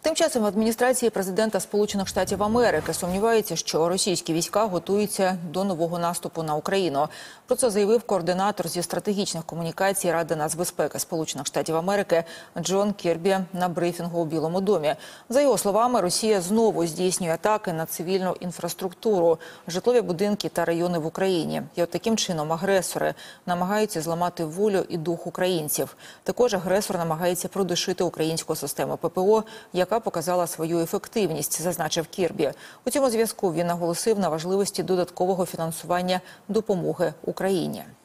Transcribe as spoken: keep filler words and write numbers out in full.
Тим часом в адміністрації президента Сполучених Штатів Америки сумніваються, що російські війська готуються до нового наступу на Україну. Про це заявив координатор зі стратегічних комунікацій Ради нацбезпеки Сполучених Штатів Америки Джон Кірбі на брифінгу у Білому домі. За його словами, Росія знову здійснює атаки на цивільну інфраструктуру, житлові будинки та райони в Україні. І от таким чином агресори намагаються зламати волю і дух українців. Також агресор намагається продушити українську систему ППО, яка показала свою ефективність, зазначив Кірбі. У цьому зв'язку він наголосив на важливості додаткового фінансування допомоги Україні.